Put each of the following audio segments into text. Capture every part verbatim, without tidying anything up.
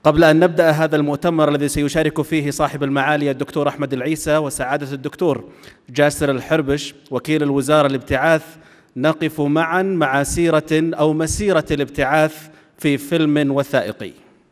قبل أن نبدأ هذا المؤتمر الذي سيشارك فيه صاحب المعالي الدكتور أحمد العيسى وسعادة الدكتور جاسر الحربش وكيل الوزارة الابتعاث، نقف معا مع سيرة أو مسيرة الابتعاث في فيلم وثائقي.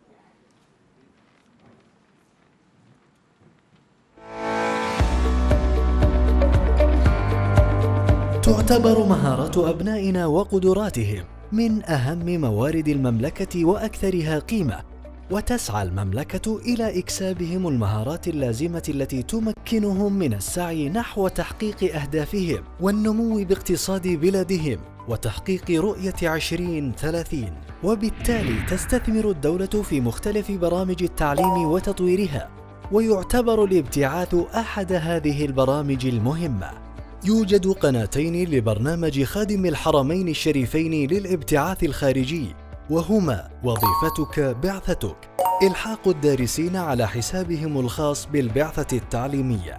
تعتبر مهارات أبنائنا وقدراتهم من أهم موارد المملكة وأكثرها قيمة، وتسعى المملكة إلى إكسابهم المهارات اللازمة التي تمكنهم من السعي نحو تحقيق أهدافهم والنمو باقتصاد بلادهم وتحقيق رؤية عشرين ثلاثين. وبالتالي تستثمر الدولة في مختلف برامج التعليم وتطويرها، ويعتبر الابتعاث أحد هذه البرامج المهمة. يوجد قناتين لبرنامج خادم الحرمين الشريفين للابتعاث الخارجي، وهما وظيفتك بعثتك، إلحاق الدارسين على حسابهم الخاص بالبعثة التعليمية.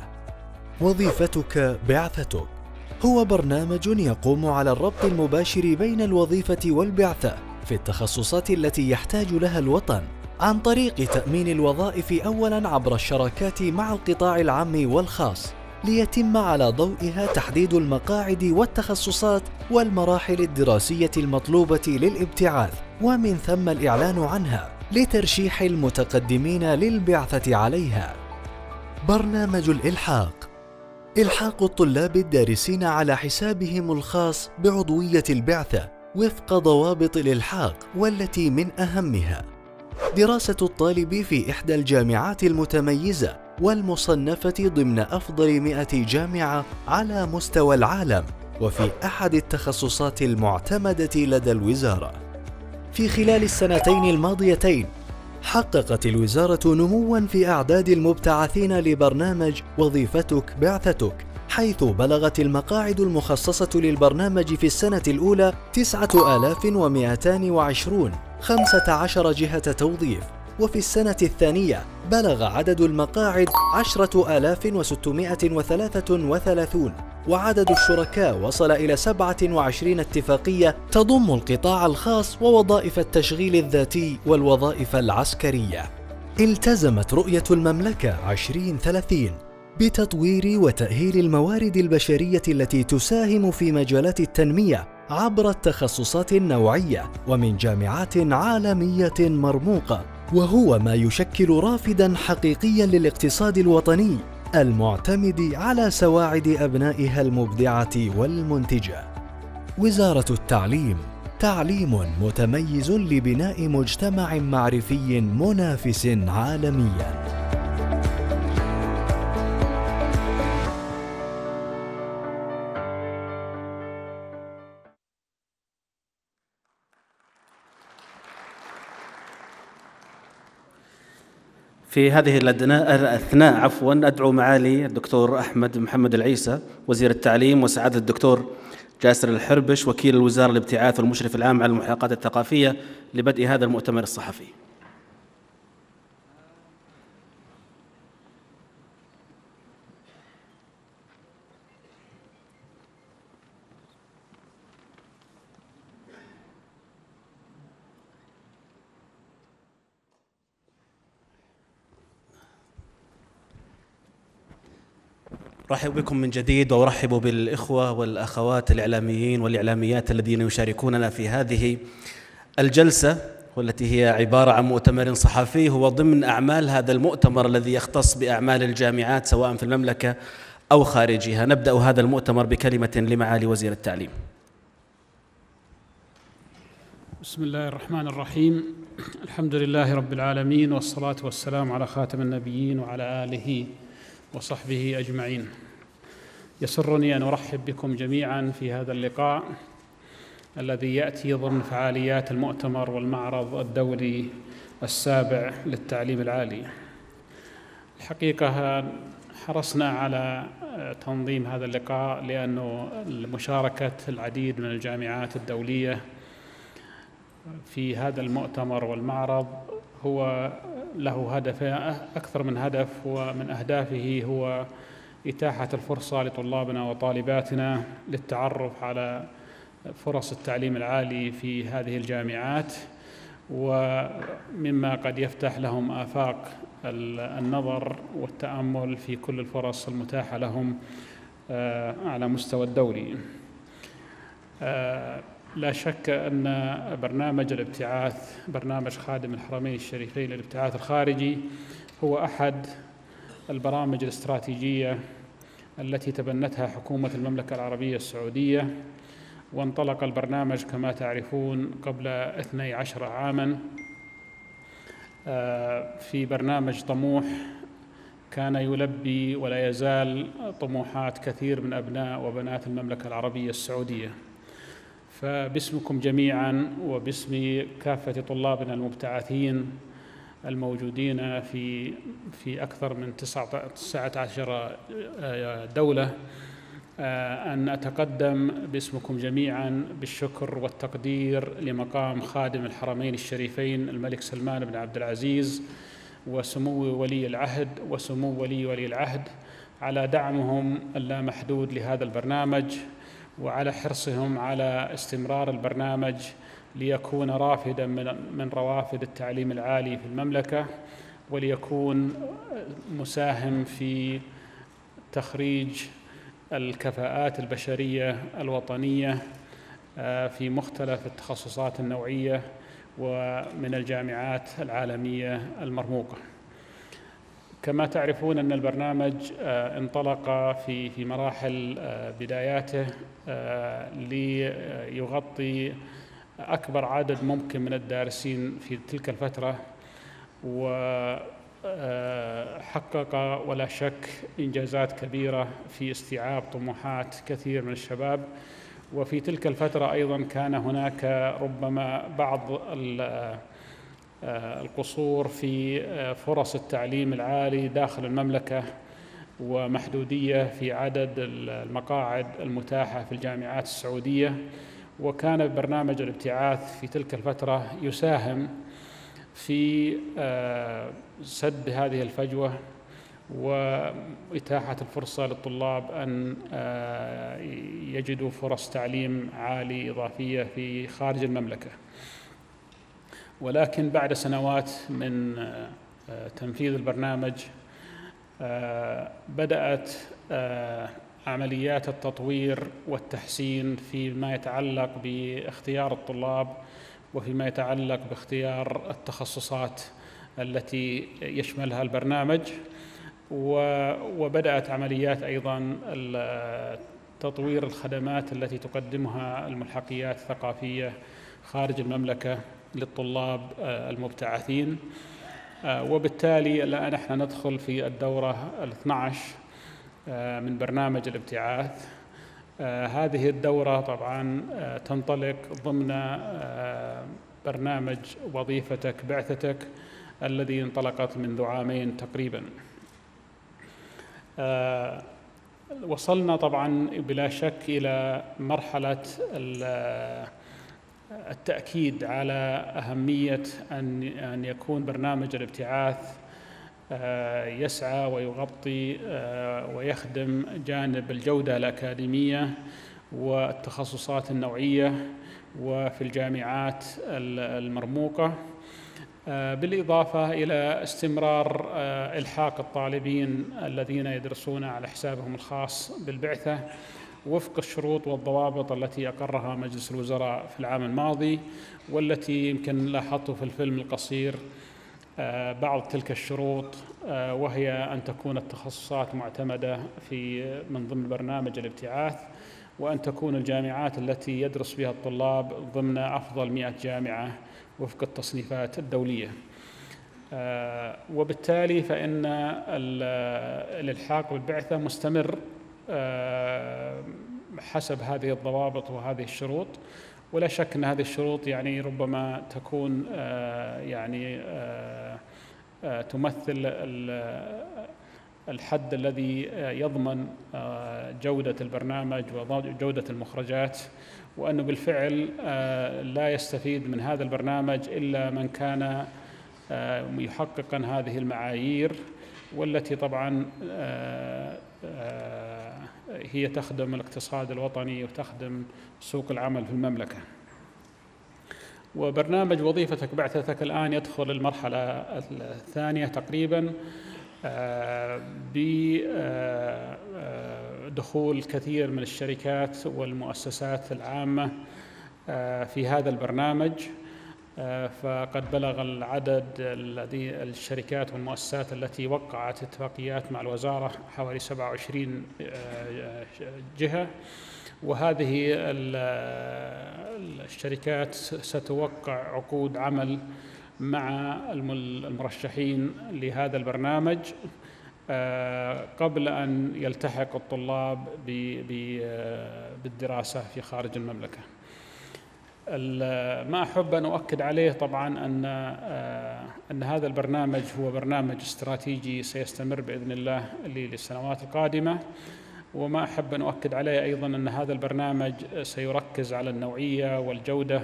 وظيفتك بعثتك هو برنامج يقوم على الربط المباشر بين الوظيفة والبعثة في التخصصات التي يحتاج لها الوطن، عن طريق تأمين الوظائف أولاً عبر الشراكات مع القطاع العام والخاص، ليتم على ضوئها تحديد المقاعد والتخصصات والمراحل الدراسية المطلوبة للابتعاث، ومن ثم الإعلان عنها لترشيح المتقدمين للبعثة عليها. برنامج الإلحاق: إلحاق الطلاب الدارسين على حسابهم الخاص بعضوية البعثة وفق ضوابط الإلحاق، والتي من أهمها دراسة الطالب في إحدى الجامعات المتميزة والمصنفة ضمن أفضل مئة جامعة على مستوى العالم، وفي أحد التخصصات المعتمدة لدى الوزارة. في خلال السنتين الماضيتين حققت الوزارة نمواً في أعداد المبتعثين لبرنامج وظيفتك بعثتك، حيث بلغت المقاعد المخصصة للبرنامج في السنة الأولى تسعة آلاف ومئتين وعشرين، خمسة عشر جهة توظيف، وفي السنة الثانية بلغ عدد المقاعد عشرة آلاف وستمئة وثلاثة وثلاثين، وعدد الشركاء وصل إلى سبعة وعشرين اتفاقية تضم القطاع الخاص ووظائف التشغيل الذاتي والوظائف العسكرية. التزمت رؤية المملكة عشرين ثلاثين بتطوير وتأهيل الموارد البشرية التي تساهم في مجالات التنمية عبر التخصصات النوعية ومن جامعات عالمية مرموقة، وهو ما يشكل رافداً حقيقياً للاقتصاد الوطني المعتمد على سواعد أبنائها المبدعة والمنتجة. وزارة التعليم: تعليم متميز لبناء مجتمع معرفي منافس عالمياً. في هذه الأثناء عفوا أدعو معالي الدكتور أحمد محمد العيسى وزير التعليم وسعادة الدكتور جاسر الحربش وكيل الوزارة الابتعاث والمشرف العام على الملحقات الثقافية لبدء هذا المؤتمر الصحفي. أرحب بكم من جديد، وأرحب بالإخوة والأخوات الإعلاميين والإعلاميات الذين يشاركوننا في هذه الجلسة، والتي هي عبارة عن مؤتمر صحفي هو ضمن أعمال هذا المؤتمر الذي يختص بأعمال الجامعات سواء في المملكة أو خارجها. نبدأ هذا المؤتمر بكلمة لمعالي وزير التعليم. بسم الله الرحمن الرحيم. الحمد لله رب العالمين، والصلاة والسلام على خاتم النبيين وعلى آله وصحبه أجمعين. يسرني أن أرحب بكم جميعاً في هذا اللقاء الذي يأتي ضمن فعاليات المؤتمر والمعرض الدولي السابع للتعليم العالي. الحقيقة حرصنا على تنظيم هذا اللقاء لأنه مشاركة العديد من الجامعات الدولية في هذا المؤتمر والمعرض هو له هدف أكثر من هدف، ومن أهدافه هو إتاحة الفرصة لطلابنا وطالباتنا للتعرف على فرص التعليم العالي في هذه الجامعات، ومما قد يفتح لهم آفاق النظر والتأمل في كل الفرص المتاحة لهم على مستوى الدولي. لا شك أن برنامج الابتعاث، برنامج خادم الحرمين الشريفين للابتعاث الخارجي، هو أحد البرامج الاستراتيجية التي تبنتها حكومة المملكة العربية السعودية. وانطلق البرنامج كما تعرفون قبل اثني عشر عاماً في برنامج طموح كان يلبي ولا يزال طموحات كثير من أبناء وبنات المملكة العربية السعودية. فباسمكم جميعاً وباسم كافة طلابنا المبتعثين الموجودين في في أكثر من تسعة عشر دولة، أن أتقدم باسمكم جميعاً بالشكر والتقدير لمقام خادم الحرمين الشريفين الملك سلمان بن عبد العزيز وسمو ولي العهد وسمو ولي ولي العهد على دعمهم اللامحدود لهذا البرنامج، وعلى حرصهم على استمرار البرنامج ليكون رافداً من روافد التعليم العالي في المملكة، وليكون مساهم في تخريج الكفاءات البشرية الوطنية في مختلف التخصصات النوعية ومن الجامعات العالمية المرموقة. كما تعرفون أن البرنامج انطلق في في مراحل بداياته ليغطي أكبر عدد ممكن من الدارسين في تلك الفترة، وحقق ولا شك إنجازات كبيرة في استيعاب طموحات كثير من الشباب. وفي تلك الفترة أيضاً كان هناك ربما بعض القصور في فرص التعليم العالي داخل المملكة، ومحدودية في عدد المقاعد المتاحة في الجامعات السعودية. وكان برنامج الابتعاث في تلك الفترة يساهم في سد هذه الفجوة وإتاحة الفرصة للطلاب أن يجدوا فرص تعليم عالي إضافية في خارج المملكة. ولكن بعد سنوات من تنفيذ البرنامج بدأت عمليات التطوير والتحسين فيما يتعلق باختيار الطلاب وفيما يتعلق باختيار التخصصات التي يشملها البرنامج. وبدأت عمليات أيضاً تطوير الخدمات التي تقدمها الملحقيات الثقافية خارج المملكة للطلاب المبتعثين. وبالتالي الآن نحن ندخل في الدورة الاثنى عشر من برنامج الابتعاث. هذه الدورة طبعاً تنطلق ضمن برنامج وظيفتك بعثتك الذي انطلقت منذ عامين تقريباً. وصلنا طبعاً بلا شك إلى مرحلة التأكيد على أهمية أن أن يكون برنامج الابتعاث يسعى ويغطي ويخدم جانب الجودة الأكاديمية والتخصصات النوعية وفي الجامعات المرموقة، بالإضافة إلى استمرار إلحاق الطالبين الذين يدرسون على حسابهم الخاص بالبعثة وفق الشروط والضوابط التي أقرها مجلس الوزراء في العام الماضي، والتي يمكن لاحظت في الفيلم القصير بعض تلك الشروط، وهي أن تكون التخصصات معتمدة في من ضمن برنامج الابتعاث، وأن تكون الجامعات التي يدرس بها الطلاب ضمن أفضل مئة جامعة وفق التصنيفات الدولية. وبالتالي فإن الإلحاق بالبعثة مستمر حسب هذه الضوابط وهذه الشروط. ولا شك أن هذه الشروط يعني ربما تكون يعني تمثل الحد الذي يضمن جودة البرنامج وجودة المخرجات، وأنه بالفعل لا يستفيد من هذا البرنامج إلا من كان يحقق هذه المعايير، والتي طبعا هي تخدم الاقتصاد الوطني وتخدم سوق العمل في المملكة. وبرنامج وظيفتك بعثتك الآن يدخل المرحلة الثانية تقريباً بدخول كثير من الشركات والمؤسسات العامة في هذا البرنامج. فقد بلغ العدد الذي الشركات والمؤسسات التي وقعت اتفاقيات مع الوزارة حوالي سبعة وعشرين جهة، وهذه الشركات ستوقع عقود عمل مع المرشحين لهذا البرنامج قبل أن يلتحق الطلاب بالدراسة في خارج المملكة. ما أحب أن أؤكد عليه طبعاً أن أن هذا البرنامج هو برنامج استراتيجي سيستمر بإذن الله للسنوات القادمة، وما أحب أن أؤكد عليه أيضاً أن هذا البرنامج سيركز على النوعية والجودة،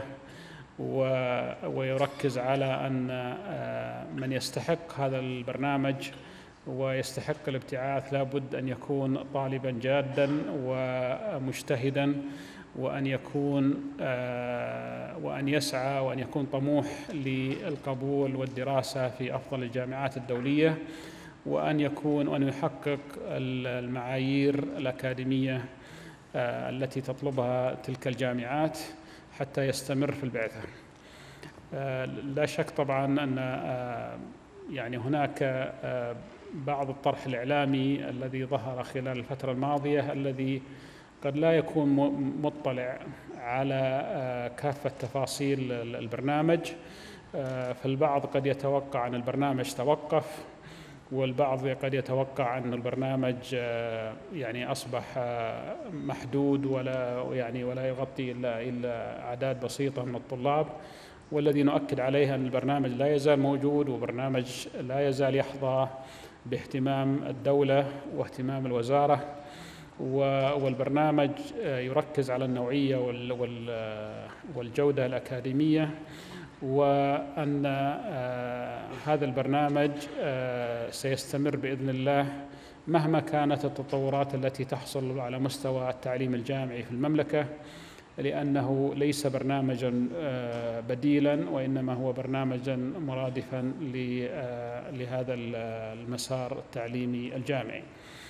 ويركز على أن من يستحق هذا البرنامج ويستحق الابتعاث لابد أن يكون طالباً جاداً ومجتهداً، وأن يكون وأن يسعى وأن يكون طموح للقبول والدراسة في أفضل الجامعات الدولية، وأن يكون وأن يحقق المعايير الأكاديمية التي تطلبها تلك الجامعات حتى يستمر في البعثة. لا شك طبعاً أن يعني هناك بعض الطرح الإعلامي الذي ظهر خلال الفترة الماضية الذي قد لا يكون مطلع على كافة تفاصيل البرنامج، فالبعض قد يتوقع أن البرنامج توقف، والبعض قد يتوقع أن البرنامج يعني أصبح محدود ولا يعني ولا يغطي إلا إلا أعداد بسيطة من الطلاب، والذي نؤكد عليه أن البرنامج لا يزال موجود، وبرنامج لا يزال يحظى باهتمام الدولة واهتمام الوزارة، والبرنامج يركز على النوعية والجودة الأكاديمية، وأن هذا البرنامج سيستمر بإذن الله مهما كانت التطورات التي تحصل على مستوى التعليم الجامعي في المملكة، لأنه ليس برنامجاً بديلاً، وإنما هو برنامجاً مرادفاً لهذا المسار التعليمي الجامعي.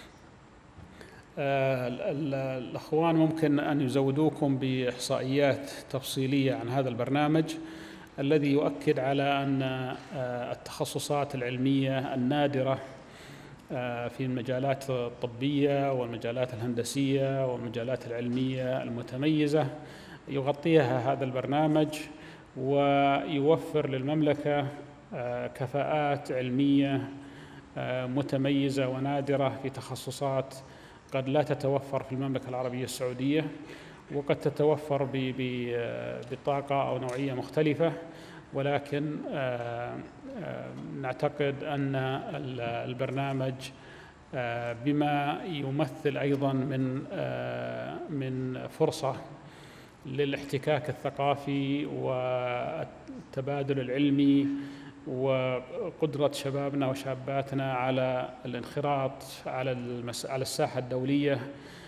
الأخوان ممكن أن يزودوكم بإحصائيات تفصيلية عن هذا البرنامج الذي يؤكد على أن التخصصات العلمية النادرة في المجالات الطبية والمجالات الهندسية والمجالات العلمية المتميزة يغطيها هذا البرنامج، ويوفر للمملكة كفاءات علمية متميزة ونادرة في تخصصات قد لا تتوفر في المملكة العربية السعودية، وقد تتوفر بطاقة أو نوعية مختلفة، ولكن نعتقد أن البرنامج بما يمثل أيضاً من من فرصة للاحتكاك الثقافي والتبادل العلمي وقدرة شبابنا وشاباتنا على الانخراط على على الساحة الدولية،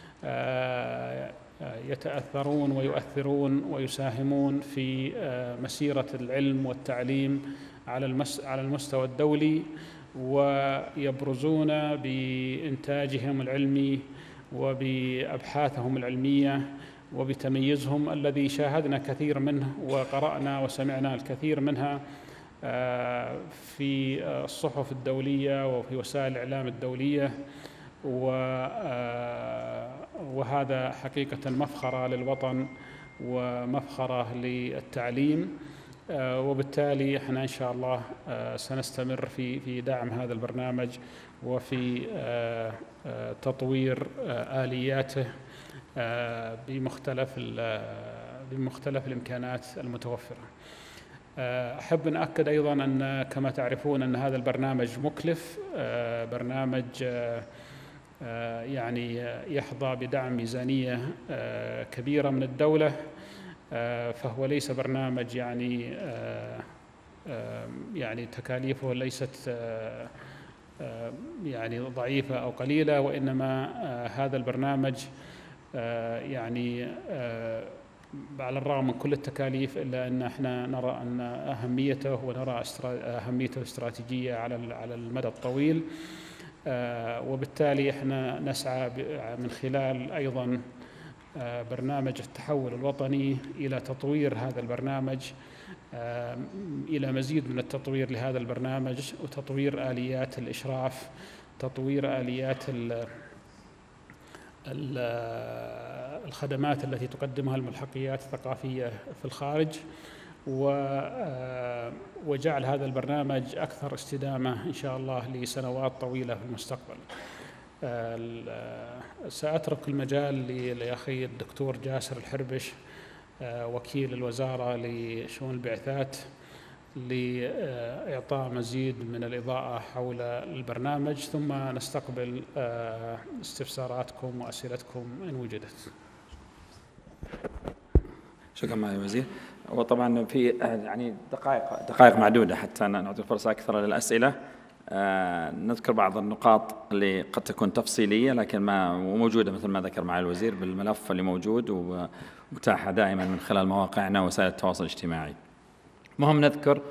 يتأثرون ويؤثرون ويساهمون في مسيرة العلم والتعليم على على المستوى الدولي، ويبرزون بإنتاجهم العلمي وبأبحاثهم العلمية وبتميزهم الذي شاهدنا كثير منه وقرأنا وسمعنا الكثير منها في الصحف الدولية وفي وسائل الإعلام الدولية، وهذا حقيقة مفخرة للوطن ومفخرة للتعليم، وبالتالي احنا إن شاء الله سنستمر في في دعم هذا البرنامج وفي تطوير آلياته بمختلف بمختلف الإمكانات المتوفرة. أحب أن أؤكد أيضاً أن كما تعرفون أن هذا البرنامج مكلف، برنامج يعني يحظى بدعم ميزانية كبيرة من الدولة، فهو ليس برنامج يعني يعني تكاليفه ليست يعني ضعيفة أو قليلة، وإنما هذا البرنامج يعني على الرغم من كل التكاليف إلا أن احنا نرى أن أهميته ونرى أهميته الاستراتيجية على على المدى الطويل، وبالتالي احنا نسعى من خلال أيضا برنامج التحول الوطني إلى تطوير هذا البرنامج، إلى مزيد من التطوير لهذا البرنامج، وتطوير آليات الإشراف، تطوير آليات الخدمات التي تقدمها الملحقيات الثقافية في الخارج، وجعل هذا البرنامج أكثر استدامة إن شاء الله لسنوات طويلة في المستقبل. سأترك المجال لأخي الدكتور جاسر الحربش وكيل الوزارة لشؤون البعثات لإعطاء مزيد من الإضاءة حول البرنامج، ثم نستقبل استفساراتكم وأسئلتكم إن وجدت. شكرا معالي الوزير. وطبعا في يعني دقائق دقائق معدودة حتى نعطي فرصة أكثر للأسئلة. آه نذكر بعض النقاط اللي قد تكون تفصيلية لكن ما موجودة مثل ما ذكر معالي الوزير بالملف اللي موجود ومتاحة دائما من خلال مواقعنا ووسائل التواصل الاجتماعي. مهم نذكر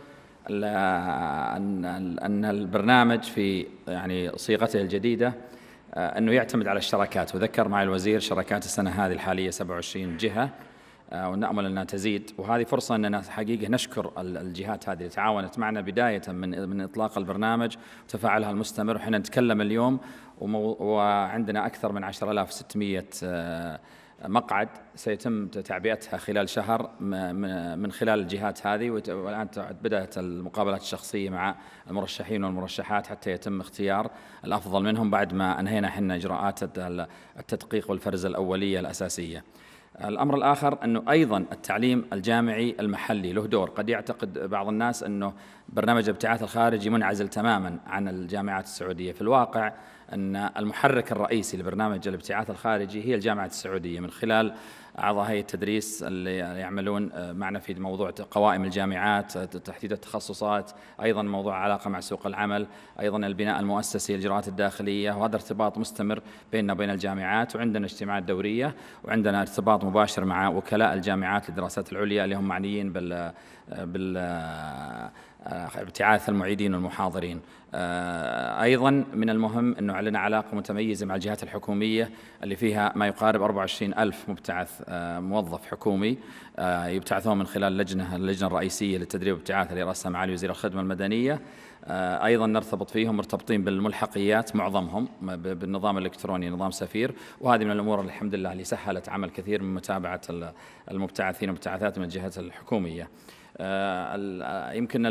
أن أن البرنامج في يعني صيغته الجديدة آه أنه يعتمد على الشراكات، وذكر معالي الوزير شراكات السنة هذه الحالية سبعة وعشرين جهة، ونأمل أنها تزيد، وهذه فرصة أننا حقيقة نشكر الجهات هذه اللي تعاونت معنا بداية من من إطلاق البرنامج وتفاعلها المستمر. وحنا نتكلم اليوم وعندنا أكثر من عشرة آلاف وستمئة مقعد سيتم تعبئتها خلال شهر من خلال الجهات هذه، والآن بدأت المقابلات الشخصية مع المرشحين والمرشحات حتى يتم اختيار الأفضل منهم بعد ما أنهينا حنا إجراءات التدقيق والفرز الأولية الأساسية. الأمر الآخر أنه أيضا التعليم الجامعي المحلي له دور. قد يعتقد بعض الناس أنه برنامج الابتعاث الخارجي منعزل تماما عن الجامعات السعودية. في الواقع أن المحرك الرئيسي لبرنامج الابتعاث الخارجي هي الجامعة السعودية من خلال أعضاء هيئة التدريس اللي يعملون معنا في موضوع قوائم الجامعات، تحديد التخصصات، أيضا موضوع علاقة مع سوق العمل، أيضا البناء المؤسسي، الإجراءات الداخلية، وهذا ارتباط مستمر بيننا وبين الجامعات. وعندنا اجتماعات دورية، وعندنا ارتباط مباشر مع وكلاء الجامعات للدراسات العليا اللي هم معنيين بال بال ابتعاث المعيدين والمحاضرين. أيضا من المهم أنه لنا علاقة متميزة مع الجهات الحكومية اللي فيها ما يقارب أربعة وعشرين ألف مبتعث موظف حكومي يبتعثون من خلال اللجنة اللجنة الرئيسية للتدريب والابتعاث اللي رأسها معالي وزير الخدمة المدنية. أيضا نرتبط فيهم مرتبطين بالملحقيات معظمهم بالنظام الإلكتروني نظام سفير، وهذه من الأمور اللي الحمد لله اللي سهلت عمل كثير من متابعة المبتعثين والمبتعثات من الجهات الحكومية. آه يمكن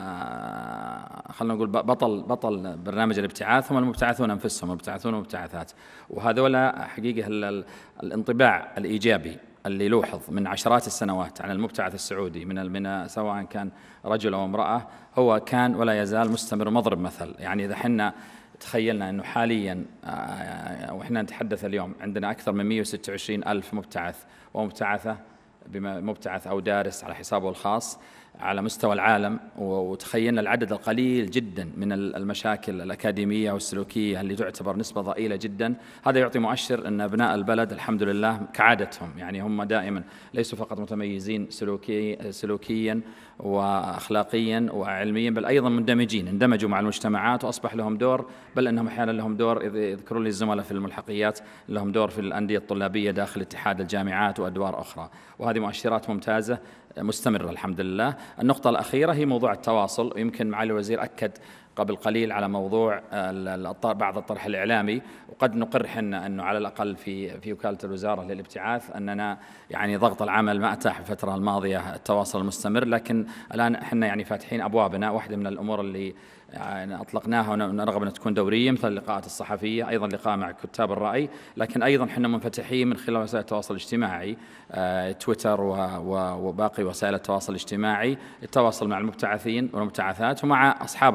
آه خلينا نقول بطل بطل برنامج الابتعاث هم المبتعثون انفسهم، المبتعثون والمبتعثات، وهذولا حقيقه الانطباع الايجابي اللي لوحظ من عشرات السنوات عن المبتعث السعودي من من سواء كان رجل او امراه هو كان ولا يزال مستمر مضرب مثل. يعني اذا حنا تخيلنا انه حاليا آه واحنا نتحدث اليوم عندنا اكثر من مئة وستة وعشرين ألف مبتعث ومبتعثه بما مبتعث أو دارس على حسابه الخاص على مستوى العالم، وتخيلنا العدد القليل جدا من المشاكل الأكاديمية والسلوكية اللي تعتبر نسبة ضئيلة جدا، هذا يعطي مؤشر أن أبناء البلد الحمد لله كعادتهم يعني هم دائما ليسوا فقط متميزين سلوكي سلوكيا وأخلاقيا وعلميا، بل أيضا مندمجين، اندمجوا مع المجتمعات وأصبح لهم دور، بل أنهم أحيانا لهم دور، يذكرون لي الزملاء في الملحقيات لهم دور في الأندية الطلابية داخل اتحاد الجامعات وأدوار أخرى، وهذه مؤشرات ممتازة مستمرة الحمد لله. النقطة الأخيرة هي موضوع التواصل، ويمكن معالي الوزير أكد قبل قليل على موضوع بعض الطرح الإعلامي، وقد نقر حنا أنه على الأقل في في وكالة الوزارة للابتعاث أننا يعني ضغط العمل ما أتاح في الفترة الماضية التواصل المستمر، لكن الآن احنا يعني فاتحين أبوابنا. واحدة من الأمور اللي يعني أطلقناها ونرغب أن تكون دورية مثل اللقاءات الصحفية، أيضا لقاء مع كتاب الرأي، لكن أيضا احنا منفتحين من خلال وسائل التواصل الاجتماعي آه، تويتر وباقي وسائل التواصل الاجتماعي التواصل مع المبتعثين والمبتعثات ومع أصحاب الرأي.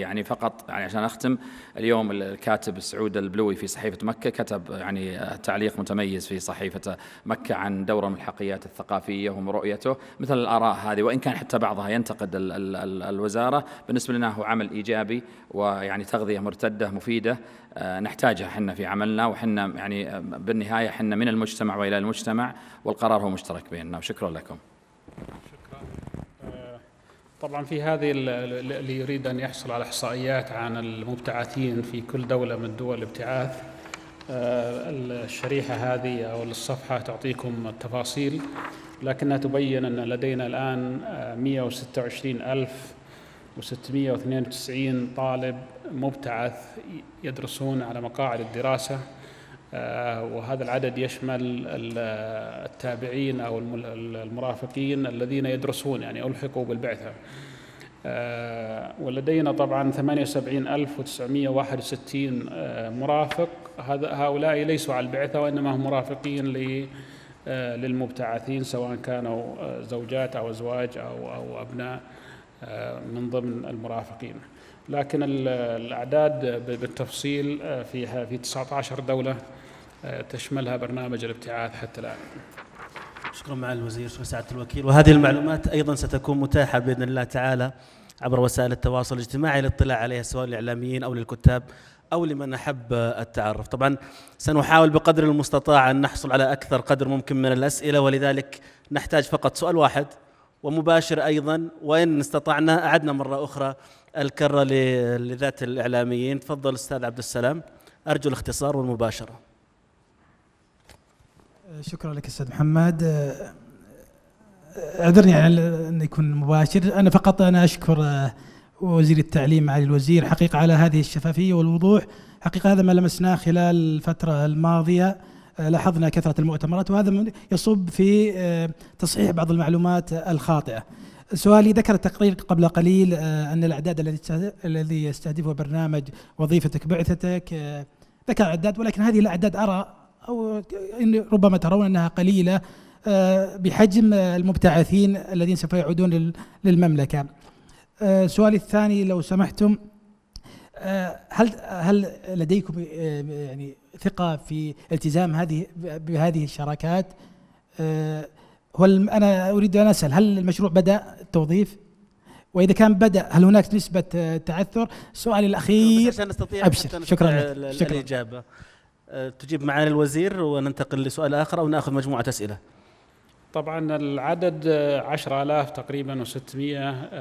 يعني فقط يعني عشان أختم، اليوم الكاتب سعود البلوي في صحيفة مكة كتب يعني تعليق متميز في صحيفة مكة عن دور الملحقيات الثقافية ورؤيته مثل الآراء هذه، وإن كان حتى بعضها ينتقد ال ال ال الوزارة، بالنسبة لنا هو عمل إيجابي ويعني تغذية مرتدة مفيدة نحتاجها حنا في عملنا، وحنا يعني بالنهاية حنا من المجتمع وإلى المجتمع، والقرار هو مشترك بيننا. وشكرا لكم. شكرا. طبعا في هذه اللي يريد أن يحصل على إحصائيات عن المبتعثين في كل دولة من دول الابتعاث، الشريحة هذه أو الصفحة تعطيكم التفاصيل، لكنها تبين أن لدينا الآن مئة وستة وعشرين ألف وستمئة واثنين وتسعين طالب مبتعث يدرسون على مقاعد الدراسة، وهذا العدد يشمل التابعين أو المرافقين الذين يدرسون يعني ألحقوا بالبعثة. ولدينا طبعا ثمانية وسبعين ألف وتسعمئة وواحد وستين مرافق، هؤلاء ليسوا على البعثة وإنما هم مرافقين للمبتعثين، سواء كانوا زوجات أو أزواج أو أو أبناء من ضمن المرافقين. لكن الأعداد بالتفصيل فيها في تسعة عشر دولة تشملها برنامج الابتعاث حتى الآن. شكرا معالي الوزير وسعادة الوكيل. وهذه المعلومات أيضا ستكون متاحة بإذن الله تعالى عبر وسائل التواصل الاجتماعي للاطلاع عليها سواء للإعلاميين أو للكتاب أو لمن أحب التعرف. طبعا سنحاول بقدر المستطاع أن نحصل على أكثر قدر ممكن من الأسئلة، ولذلك نحتاج فقط سؤال واحد ومباشر أيضا، وإن استطعنا أعدنا مرة أخرى الكرة لذات الإعلاميين. تفضل أستاذ عبد السلام، أرجو الاختصار والمباشرة. شكرا لك أستاذ محمد، اعذرني على أن يكون مباشر. أنا فقط أنا أشكر وزير التعليم معالي الوزير حقيقة على هذه الشفافية والوضوح. حقيقة هذا ما لمسناه خلال الفترة الماضية، لاحظنا كثرة المؤتمرات، وهذا يصب في تصحيح بعض المعلومات الخاطئة. سؤالي، ذكر التقرير قبل قليل أن الأعداد الذي الذي يستهدفه برنامج وظيفتك بعثتك، ذكر أعداد، ولكن هذه الأعداد أرى أو ربما ترون أنها قليلة بحجم المبتعثين الذين سوف يعودون للمملكة. سؤالي الثاني لو سمحتم، هل هل لديكم يعني ثقة في التزام هذه بهذه الشراكات؟ هو أنا أريد أن أسأل، هل المشروع بدأ التوظيف؟ وإذا كان بدأ هل هناك نسبة تعثر؟ سؤالي الأخير عشان نستطيع أبشر. شكرا شكرا الإجابة. تجيب معالي الوزير وننتقل لسؤال آخر أو نأخذ مجموعة أسئلة. طبعا العدد عشرة آلاف تقريبا وستمئة،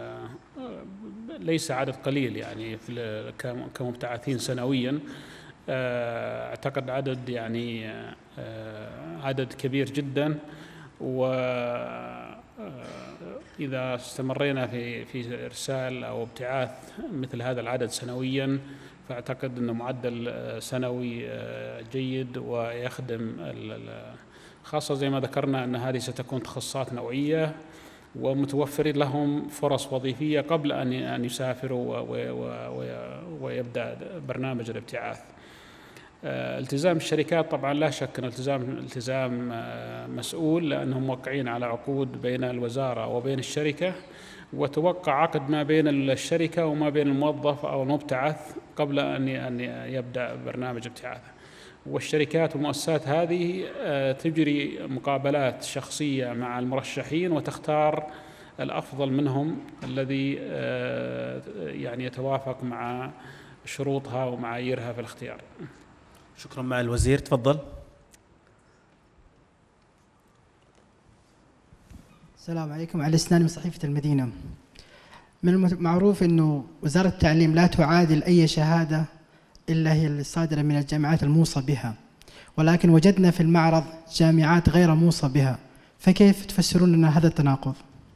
ليس عدد قليل يعني كمبتعثين سنويا. أعتقد عدد يعني عدد كبير جدا، وإذا استمرينا في في إرسال أو ابتعاث مثل هذا العدد سنويا، فأعتقد أنه معدل سنوي جيد ويخدم، خاصة زي ما ذكرنا أن هذه ستكون تخصصات نوعية ومتوفر لهم فرص وظيفية قبل أن أن يسافروا ويبدأ برنامج الابتعاث. التزام الشركات طبعا لا شك أن التزام التزام مسؤول، لأنهم موقعين على عقود بين الوزارة وبين الشركة، وتوقع عقد ما بين الشركة وما بين الموظف أو المبتعث قبل أن أن يبدأ برنامج ابتعاثه. والشركات والمؤسسات هذه تجري مقابلات شخصية مع المرشحين وتختار الأفضل منهم الذي يعني يتوافق مع شروطها ومعاييرها في الاختيار. شكرا معالي الوزير. تفضل. السلام عليكم. علي السناني من صحيفة المدينة. من المعروف أنه وزارة التعليم لا تعادل أي شهادة إلا هي الصادرة من الجامعات الموصى بها، ولكن وجدنا في المعرض جامعات غير موصى بها، فكيف تفسرون لنا هذا التناقض؟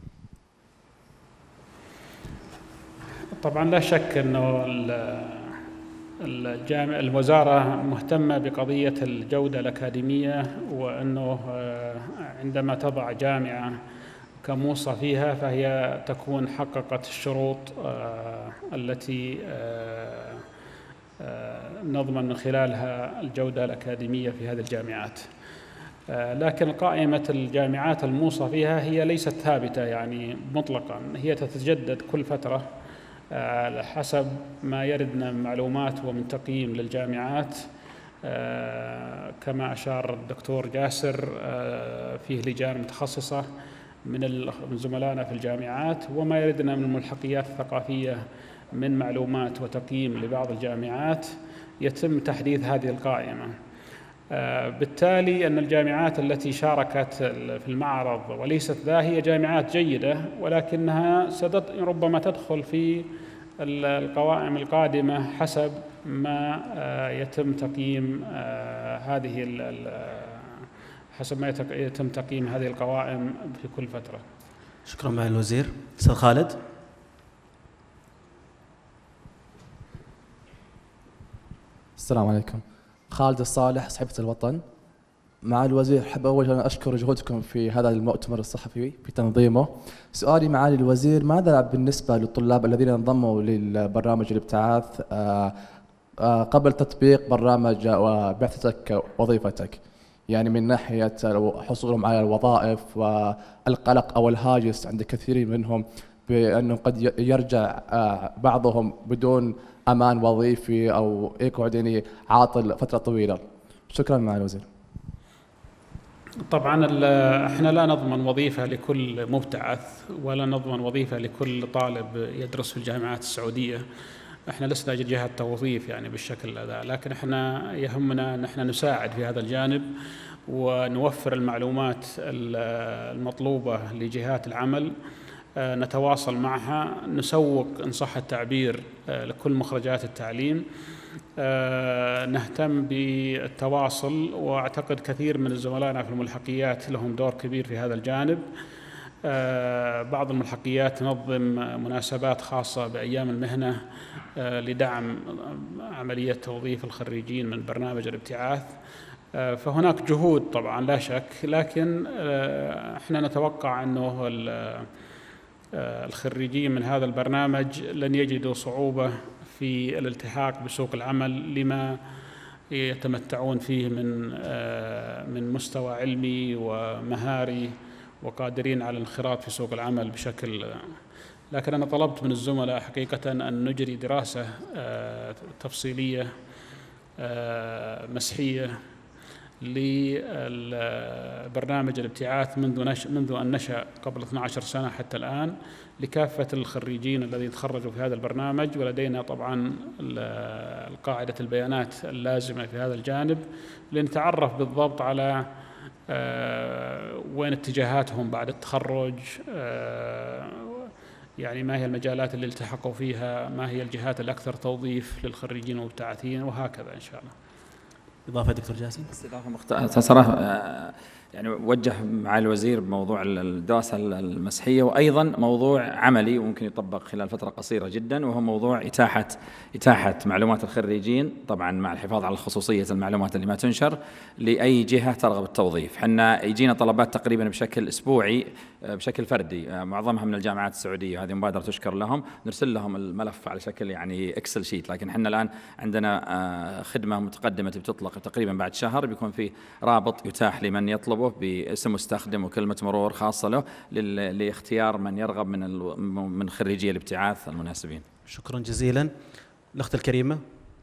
طبعا لا شك أنه الجامعة الوزارة مهتمة بقضية الجودة الأكاديمية، وأنه عندما تضع جامعة كموصى فيها فهي تكون حققت الشروط التي نضمن من خلالها الجودة الأكاديمية في هذه الجامعات. لكن قائمة الجامعات الموصى فيها هي ليست ثابتة يعني مطلقا، هي تتجدد كل فترة حسب ما يردنا من معلومات ومن تقييم للجامعات، كما أشار الدكتور جاسر فيه لجان متخصصة من زملائنا في الجامعات، وما يردنا من الملحقيات الثقافية من معلومات وتقييم لبعض الجامعات يتم تحديث هذه القائمة. بالتالي أن الجامعات التي شاركت في المعرض وليست ذا هي جامعات جيدة، ولكنها ربما تدخل في القوائم القادمة حسب ما يتم تقييم هذه حسب ما يتم تقييم هذه القوائم في كل فترة. شكرا معالي الوزير. أستاذ خالد. السلام عليكم. خالد الصالح، صحيفة الوطن. معالي الوزير، أحب أول أن أشكر جهودكم في هذا المؤتمر الصحفي في تنظيمه. سؤالي معالي الوزير، ماذا بالنسبة للطلاب الذين انضموا للبرنامج الابتعاث قبل تطبيق برنامج بعثتك وظيفتك؟ يعني من ناحية حصولهم على الوظائف والقلق أو الهاجس عند كثير منهم بأنه قد يرجع بعضهم بدون أمان وظيفي أو يقعد يعني عاطل فترة طويلة. شكرا معالي الوزير. طبعا احنا لا نضمن وظيفة لكل مبتعث ولا نضمن وظيفة لكل طالب يدرس في الجامعات السعودية. احنا لسنا جهة توظيف يعني بالشكل هذا، لكن احنا يهمنا ان احنا نساعد في هذا الجانب ونوفر المعلومات المطلوبة لجهات العمل، نتواصل معها، نسوق إن صح التعبير لكل مخرجات التعليم، نهتم بالتواصل، وأعتقد كثير من زملائنا في الملحقيات لهم دور كبير في هذا الجانب. بعض الملحقيات تنظم مناسبات خاصة بأيام المهنة لدعم عملية توظيف الخريجين من برنامج الابتعاث، فهناك جهود طبعا لا شك، لكن احنا نتوقع أنه الخريجين من هذا البرنامج لن يجدوا صعوبة في الالتحاق بسوق العمل لما يتمتعون فيه من من مستوى علمي ومهاري، وقادرين على الانخراط في سوق العمل بشكل. لكن أنا طلبت من الزملاء حقيقة أن نجري دراسة تفصيلية مسحية لبرنامج الابتعاث منذ نش... منذ أن نشأ قبل اثنتي عشرة سنة حتى الآن لكافة الخريجين الذين تخرجوا في هذا البرنامج، ولدينا طبعا القاعدة البيانات اللازمة في هذا الجانب لنتعرف بالضبط على وين اتجاهاتهم بعد التخرج، يعني ما هي المجالات اللي التحقوا فيها، ما هي الجهات الأكثر توظيف للخريجين والمبتعثين، وهكذا إن شاء الله. إضافة دكتور جاسم. إضافة مختصرة، يعني وجه معالي الوزير بموضوع الدراسة المسحية، وأيضا موضوع عملي وممكن يطبق خلال فترة قصيرة جدا، وهو موضوع إتاحة إتاحة معلومات الخريجين، طبعا مع الحفاظ على خصوصية المعلومات اللي ما تنشر لأي جهة ترغب التوظيف. حنا يجينا طلبات تقريبا بشكل أسبوعي بشكل فردي، معظمها من الجامعات السعودية، هذه مبادرة تشكر لهم، نرسل لهم الملف على شكل يعني إكسل شيت. لكن حنا الآن عندنا خدمة متقدمة بتطلق تقريبا بعد شهر، بيكون في رابط يتاح لمن يطلبه باسم مستخدم وكلمة مرور خاصة له لاختيار من يرغب من من خريجي الابتعاث المناسبين. شكرا جزيلا. الأخت الكريمة.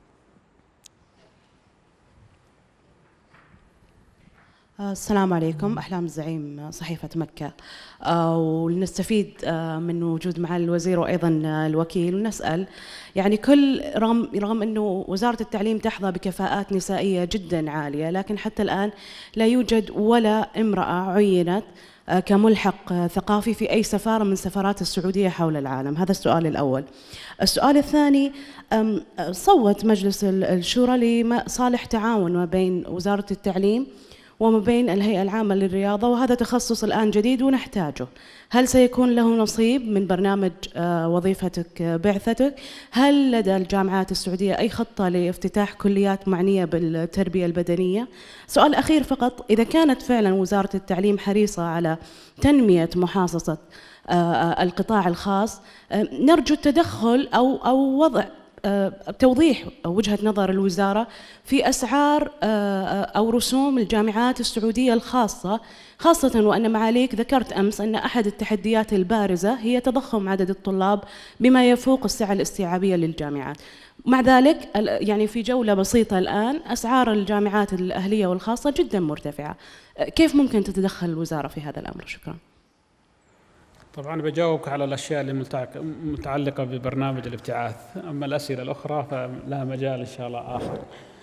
السلام عليكم. أحلام الزعيم، صحيفة مكة، ونستفيد من وجود معالي الوزير وأيضا الوكيل، ونسأل يعني كل رغم رغم أنه وزارة التعليم تحظى بكفاءات نسائية جدا عالية، لكن حتى الآن لا يوجد ولا امرأة عينت كملحق ثقافي في أي سفارة من سفارات السعودية حول العالم. هذا السؤال الأول. السؤال الثاني، صوت مجلس الشورى لصالح تعاون ما بين وزارة التعليم وما بين الهيئة العامة للرياضة، وهذا تخصص الآن جديد ونحتاجه. هل سيكون له نصيب من برنامج وظيفتك بعثتك؟ هل لدى الجامعات السعودية أي خطة لافتتاح كليات معنية بالتربية البدنية؟ سؤال أخير فقط، إذا كانت فعلا وزارة التعليم حريصة على تنمية محاصصة القطاع الخاص، نرجو التدخل أو أو وضع توضيح وجهة نظر الوزارة في أسعار أو رسوم الجامعات السعودية الخاصة، خاصة وأن معاليك ذكرت أمس أن أحد التحديات البارزة هي تضخم عدد الطلاب بما يفوق السعة الاستيعابية للجامعات. مع ذلك يعني في جولة بسيطة الآن أسعار الجامعات الأهلية والخاصة جدا مرتفعة، كيف ممكن تتدخل الوزارة في هذا الأمر؟ شكرا. طبعا بجاوبك على الأشياء اللي متعلقة ببرنامج الابتعاث، أما الأسئلة الأخرى فلها مجال إن شاء الله آخر.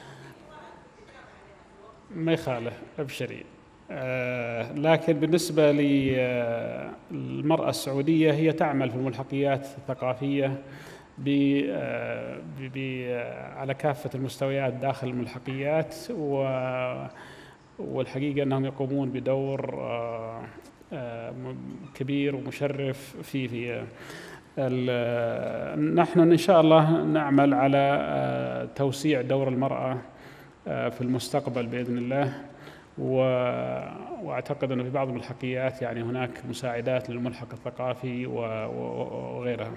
ما يخالف، أبشري. آه لكن بالنسبة للمرأة السعودية هي تعمل في الملحقيات الثقافية ب على كافة المستويات داخل الملحقيات، والحقيقة أنهم يقومون بدور آه كبير ومشرف في في نحن إن شاء الله نعمل على توسيع دور المرأة في المستقبل بإذن الله، وأعتقد أنه في بعض الملحقيات يعني هناك مساعدات للملحق الثقافي وغيرها.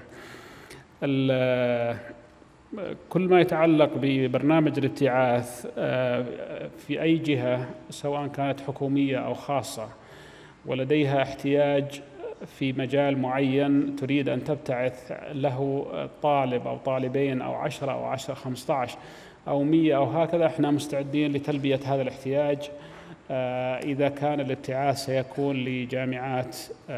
كل ما يتعلق ببرنامج الابتعاث في أي جهة سواء كانت حكومية أو خاصة ولديها احتياج في مجال معين تريد أن تبتعث له طالب أو طالبين أو عشرة أو عشرة خمسة عشر أو مية أو هكذا، احنا مستعدين لتلبية هذا الاحتياج إذا كان الابتعاث سيكون لجامعات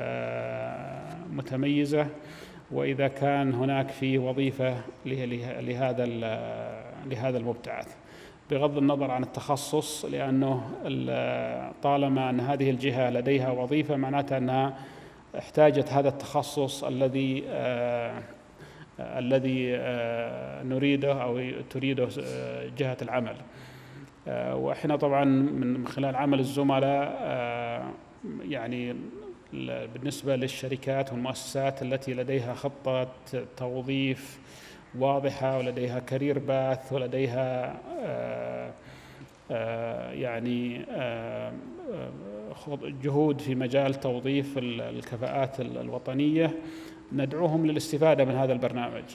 متميزة، وإذا كان هناك فيه وظيفة لهذا لهذا المبتعث بغض النظر عن التخصص، لأنه طالما أن هذه الجهة لديها وظيفة معناتها أنها احتاجت هذا التخصص الذي آه الذي آه نريده أو تريده جهة العمل. آه وإحنا طبعا من خلال عمل الزملاء آه يعني بالنسبة للشركات والمؤسسات التي لديها خطة توظيف واضحة ولديها كارير باث ولديها آآ آآ يعني آآ جهود في مجال توظيف الكفاءات الوطنية، ندعوهم للاستفادة من هذا البرنامج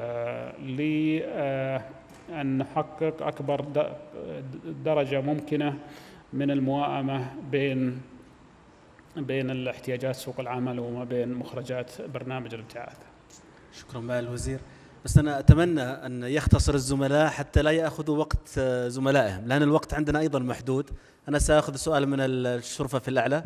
لأن نحقق أكبر درجة ممكنة من الموائمة بين بين الاحتياجات سوق العمل وما بين مخرجات برنامج الابتعاث. شكرا معالي الوزير، بس أنا أتمنى أن يختصر الزملاء حتى لا يأخذوا وقت زملائهم، لأن الوقت عندنا أيضا محدود. أنا سأخذ سؤال من الشرفة في الأعلى.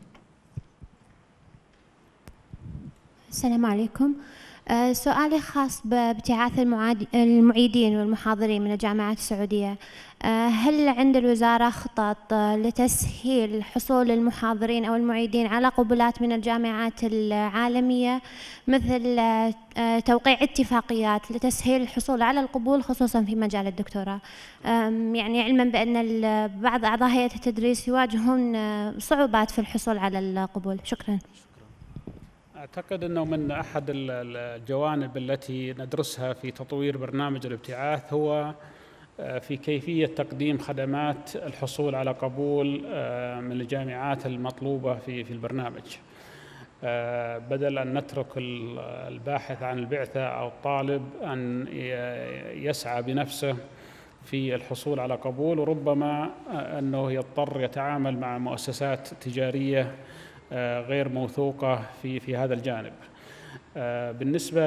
السلام عليكم. أه سؤالي خاص بابتعاث المعيدين والمحاضرين من الجامعات السعودية. أه هل عند الوزارة خطط لتسهيل حصول المحاضرين أو المعيدين على قبولات من الجامعات العالمية، مثل أه توقيع اتفاقيات لتسهيل الحصول على القبول خصوصا في مجال الدكتوراه؟ يعني علما بأن بعض أعضاء هيئة التدريس يواجهون صعوبات في الحصول على القبول. شكرا. أعتقد أنه من أحد الجوانب التي ندرسها في تطوير برنامج الابتعاث هو في كيفية تقديم خدمات الحصول على قبول من الجامعات المطلوبة في في البرنامج، بدل أن نترك الباحث عن البعثة أو الطالب أن يسعى بنفسه في الحصول على قبول، وربما أنه يضطر يتعامل مع مؤسسات تجارية غير موثوقة في في هذا الجانب. بالنسبة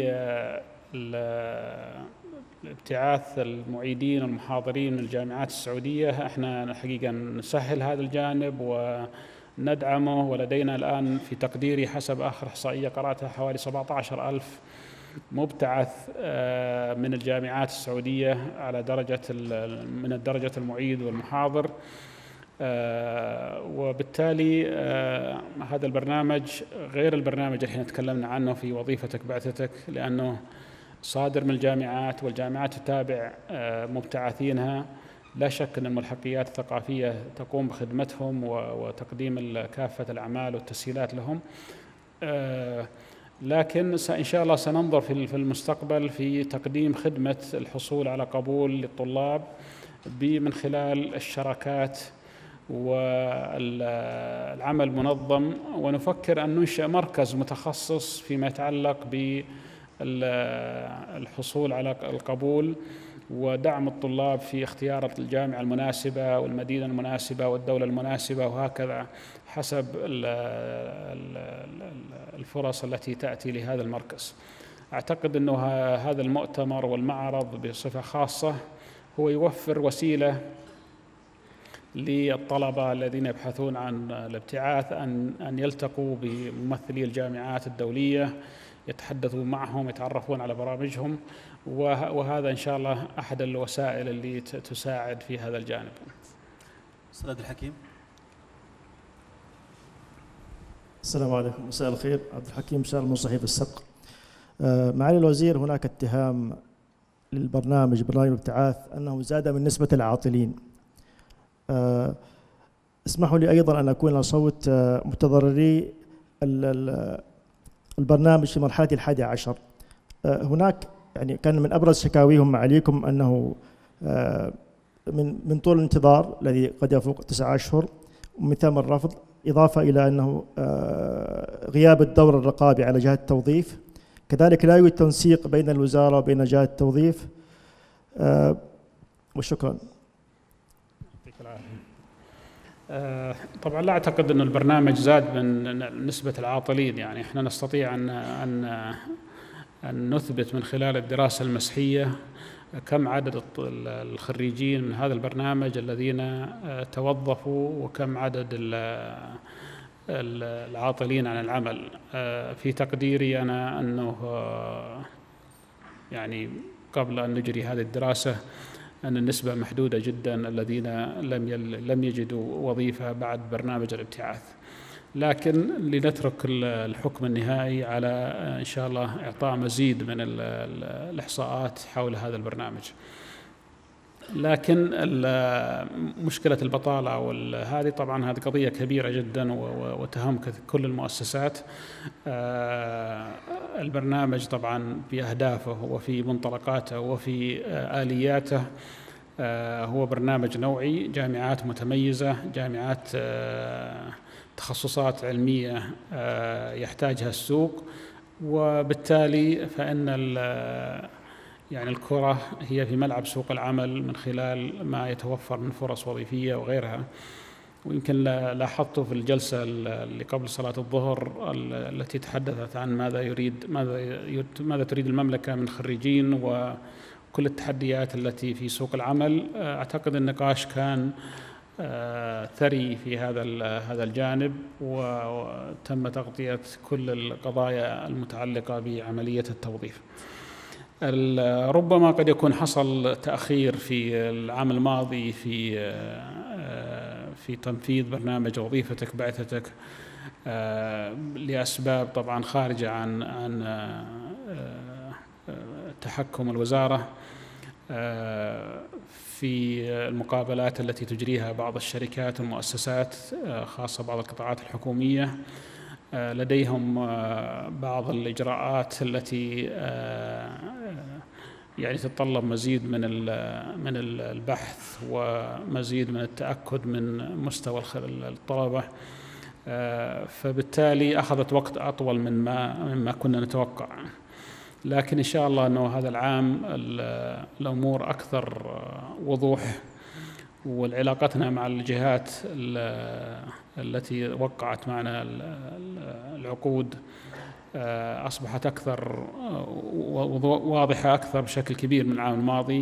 لابتعاث المعيدين والمحاضرين من الجامعات السعودية، احنا الحقيقة نسهل هذا الجانب وندعمه، ولدينا الآن في تقديري حسب آخر إحصائية قرأتها حوالي سبعة عشر ألف مبتعث من الجامعات السعودية على درجة من الدرجة المعيد والمحاضر. آه وبالتالي آه هذا البرنامج غير البرنامج اللي احنا تكلمنا عنه في وظيفتك بعثتك، لأنه صادر من الجامعات، والجامعات تتابع آه مبتعثينها. لا شك أن الملحقيات الثقافية تقوم بخدمتهم وتقديم كافة الأعمال والتسهيلات لهم، آه لكن إن شاء الله سننظر في المستقبل في تقديم خدمة الحصول على قبول للطلاب من خلال الشراكات والعمل منظم، ونفكر أن ننشئ مركز متخصص فيما يتعلق الحصول على القبول ودعم الطلاب في اختيار الجامعة المناسبة والمدينة المناسبة والدولة المناسبة، وهكذا حسب الفرص التي تأتي لهذا المركز. أعتقد أنه هذا المؤتمر والمعرض بصفة خاصة هو يوفر وسيلة للطلبة الذين يبحثون عن الابتعاث أن أن يلتقوا بممثلي الجامعات الدولية، يتحدثوا معهم، يتعرفون على برامجهم، وهذا إن شاء الله أحد الوسائل اللي تساعد في هذا الجانب. أستاذ الحكيم. السلام عليكم، مساء الخير. عبد الحكيم شارل من صحيفة السبق. معالي الوزير، هناك اتهام للبرنامج برنامج الابتعاث أنه زاد من نسبة العاطلين. اسمحوا لي أيضا أن أكون صوت متضرري البرنامج في مرحلة الحادي عشر. هناك يعني كان من أبرز شكاويهم معاليكم أنه من من طول الانتظار الذي قد يفوق تسعة أشهر، ومن ثم الرفض، إضافة إلى أنه غياب الدور الرقابي على جهة التوظيف، كذلك لا يوجد تنسيق بين الوزارة وبين جهة التوظيف. وشكرا. طبعا لا أعتقد أن البرنامج زاد من نسبة العاطلين، يعني احنا نستطيع أن أن أن نثبت من خلال الدراسة المسحية كم عدد الخريجين من هذا البرنامج الذين توظفوا وكم عدد العاطلين عن العمل. في تقديري أنا أنه يعني قبل أن نجري هذه الدراسة أن النسبة محدودة جدا الذين لم لم يجدوا وظيفة بعد برنامج الابتعاث، لكن لنترك الحكم النهائي على إن شاء الله إعطاء مزيد من الإحصاءات حول هذا البرنامج. لكن مشكلة البطالة وهذه طبعا هذه قضية كبيرة جدا وتهم كل المؤسسات. البرنامج طبعا في أهدافه وفي منطلقاته وفي آلياته هو برنامج نوعي، جامعات متميزة، جامعات تخصصات علمية يحتاجها السوق، وبالتالي فإن يعني الكرة هي في ملعب سوق العمل من خلال ما يتوفر من فرص وظيفية وغيرها. ويمكن لاحظت في الجلسة اللي قبل صلاة الظهر التي تحدثت عن ماذا يريد ماذا ماذا تريد المملكة من خريجين وكل التحديات التي في سوق العمل. أعتقد النقاش كان ثري في هذا هذا الجانب، وتم تغطية كل القضايا المتعلقة بعملية التوظيف. ربما قد يكون حصل تأخير في العام الماضي في في تنفيذ برنامج وظيفتك بعثتك لأسباب طبعا خارجة عن عن تحكم الوزارة في المقابلات التي تجريها بعض الشركات والمؤسسات، خاصة بعض القطاعات الحكومية لديهم بعض الإجراءات التي يعني تتطلب مزيد من من البحث ومزيد من التأكد من مستوى الطلبة، فبالتالي أخذت وقت أطول مما مما كنا نتوقع. لكن إن شاء الله أنه هذا العام الأمور أكثر وضوح، والعلاقتنا مع الجهات التي وقعت معنا العقود أصبحت أكثر واضحة أكثر بشكل كبير من العام الماضي،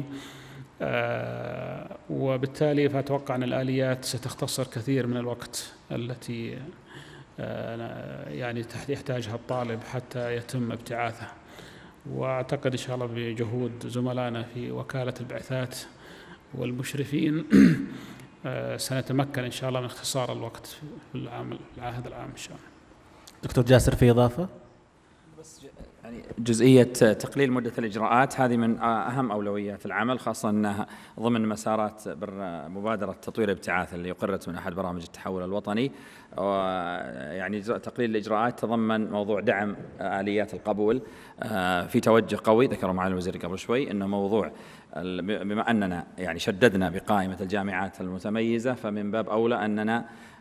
وبالتالي فأتوقع أن الآليات ستختصر كثير من الوقت التي يعني يحتاجها الطالب حتى يتم ابتعاثه. وأعتقد إن شاء الله بجهود زملائنا في وكالة البعثات والمشرفين سنتمكن إن شاء الله من اختصار الوقت في العام هذا العام إن شاء الله. دكتور جاسر في إضافة؟ بس يعني جزئية تقليل مدة الإجراءات هذه من أهم أولويات العمل، خاصة أنها ضمن مسارات مبادرة تطوير الابتعاث اللي أقرت من أحد برامج التحول الوطني. يعني تقليل الإجراءات تضمن موضوع دعم آليات القبول. في توجه قوي ذكره معالي الوزير قبل شوي أنه موضوع بما أننا يعني شددنا بقائمة الجامعات المتميزة، فمن باب أولى أننا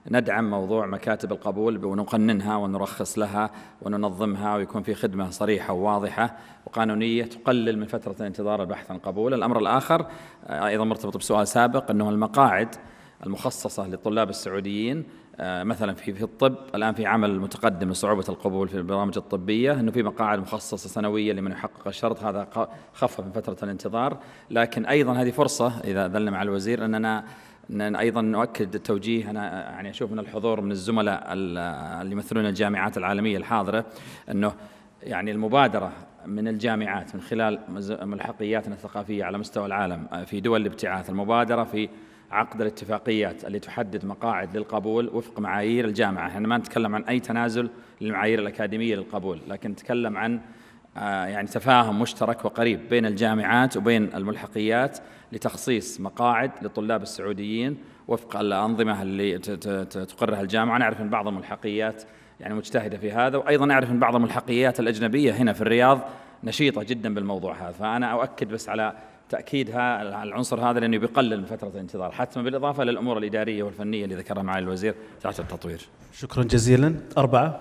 ندعم موضوع مكاتب القبول ونقننها ونرخص لها وننظمها ويكون في خدمة صريحة وواضحة وقانونية تقلل من فترة الانتظار البحث عن قبول. الأمر الآخر أيضا مرتبط بسؤال سابق، أنه المقاعد المخصصة للطلاب السعوديين مثلا في في الطب الآن في عمل متقدم لصعوبة القبول في البرامج الطبية، أنه في مقاعد مخصصة سنوية لمن يحقق الشرط، هذا خفف من فترة الانتظار. لكن أيضا هذه فرصة إذا ذلنا مع الوزير أننا أن أيضا نؤكد التوجيه. أنا يعني أشوف من الحضور من الزملاء اللي يمثلون الجامعات العالمية الحاضرة أنه يعني المبادرة من الجامعات من خلال ملحقياتنا الثقافية على مستوى العالم في دول الابتعاث، المبادرة في عقد الاتفاقيات اللي تحدد مقاعد للقبول وفق معايير الجامعة. احنا ما نتكلم عن أي تنازل للمعايير الأكاديمية للقبول، لكن نتكلم عن يعني تفاهم مشترك وقريب بين الجامعات وبين الملحقيات لتخصيص مقاعد للطلاب السعوديين وفق الأنظمة اللي تقرها الجامعة. نعرف أن بعض الملحقيات يعني مجتهدة في هذا، وأيضا نعرف أن بعض الملحقيات الأجنبية هنا في الرياض نشيطة جدا بالموضوع هذا. فأنا أؤكد بس على تأكيدها العنصر هذا لأنه بيقلل من فترة الانتظار حتما، بالإضافة للأمور الإدارية والفنية اللي ذكرها معالي الوزير تحت التطوير. شكرا جزيلا. أربعة.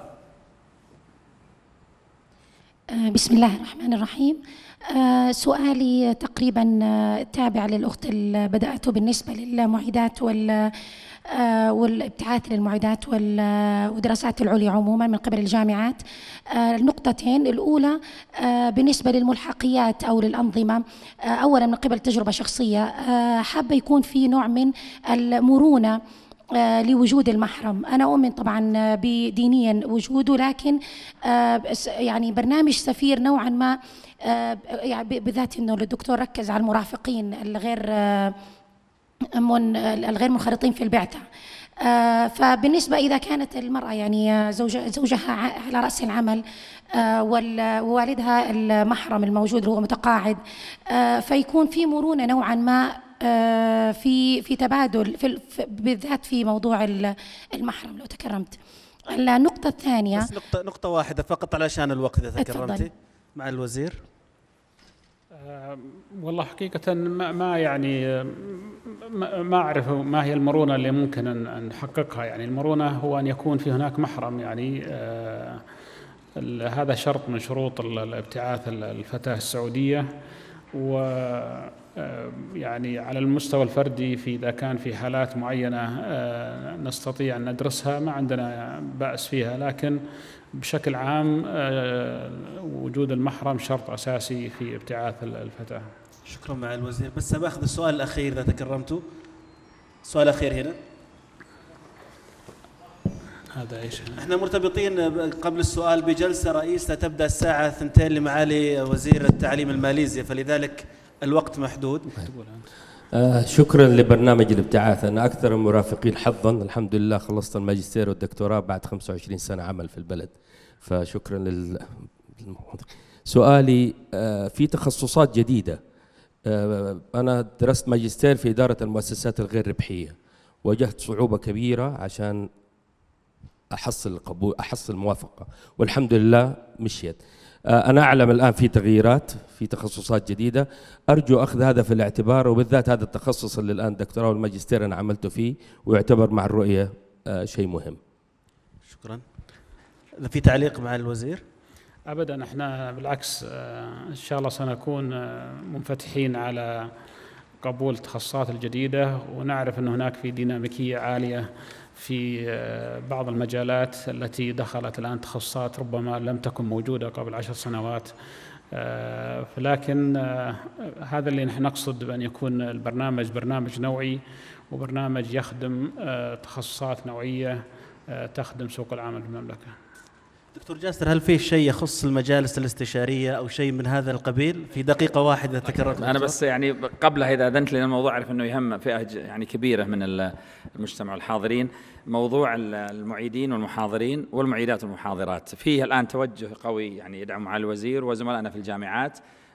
بسم الله الرحمن الرحيم. سؤالي تقريبا تابع للأخت اللي بدأته بالنسبة للمعيدات وال والابتعاث للمعيدات والدراسات العليا عموما من قبل الجامعات. النقطتين الأولى بالنسبة للملحقيات أو للأنظمة، أولا من قبل تجربة شخصية حابة يكون في نوع من المرونة لوجود المحرم. أنا أؤمن طبعا بدينيا وجوده، لكن يعني برنامج سفير نوعا ما يعني بالذات أنه الدكتور ركز على المرافقين الغير من الغير منخرطين في البعثة. فبالنسبة إذا كانت المرأة يعني زوجها, زوجها على رأس العمل ووالدها المحرم الموجود اللي هو متقاعد، فيكون في مرونة نوعا ما في في تبادل في بالذات في موضوع المحرم لو تكرمت. النقطة الثانية بس نقطة نقطة واحدة فقط علشان الوقت إذا تكرمتي مع الوزير. أه والله حقيقة ما, ما يعني ما, ما أعرف ما هي المرونة اللي ممكن أن نحققها. يعني المرونة هو أن يكون في هناك محرم، يعني أه هذا شرط من شروط الابتعاث الفتاة السعودية. و يعني على المستوى الفردي في إذا كان في حالات معينة نستطيع أن ندرسها ما عندنا بأس فيها، لكن بشكل عام وجود المحرم شرط أساسي في ابتعاث الفتاة. شكرا مع الوزير. بس بأخذ السؤال الأخير إذا تكرمتوا. السؤال الأخير هنا. هذا ايش؟ احنا مرتبطين قبل السؤال بجلسة رئيسة تبدأ الساعة اثنتين لمعالي وزير التعليم الماليزي، فلذلك الوقت محدود. آه شكرا لبرنامج الابتعاث. أنا أكثر المرافقين حظا، الحمد لله خلصت الماجستير والدكتوراه بعد خمسة وعشرين سنة عمل في البلد، فشكرا لل سؤالي آه في تخصصات جديدة. آه أنا درست ماجستير في إدارة المؤسسات الغير ربحية، واجهت صعوبة كبيرة عشان أحصل القبول أحصل الموافقة، والحمد لله مشيت. أنا أعلم الآن في تغييرات في تخصصات جديدة، أرجو أخذ هذا في الاعتبار، وبالذات هذا التخصص اللي الآن الدكتوراه والماجستير أنا عملته فيه ويعتبر مع الرؤية شيء مهم. شكرا. إذا في تعليق مع الوزير؟ أبدا، احنا بالعكس إن شاء الله سنكون منفتحين على قبول التخصصات الجديدة، ونعرف أن هناك في ديناميكية عالية في بعض المجالات التي دخلت الآن تخصصات ربما لم تكن موجودة قبل عشر سنوات. لكن هذا اللي نحن نقصد بأن يكون البرنامج برنامج نوعي وبرنامج يخدم تخصصات نوعية تخدم سوق العمل في المملكة. دكتور جاسر، هل في شيء يخص المجالس الاستشارية أو شيء من هذا القبيل في دقيقة واحدة تكررت؟ أنا بس يعني قبلها إذا أذنت لي الموضوع، أعرف أنه يهم فئة يعني كبيرة من المجتمع الحاضرين، موضوع المعيدين والمحاضرين والمعيدات والمحاضرات. فيه الآن توجه قوي يعني يدعم معالي الوزير وزملائنا في الجامعات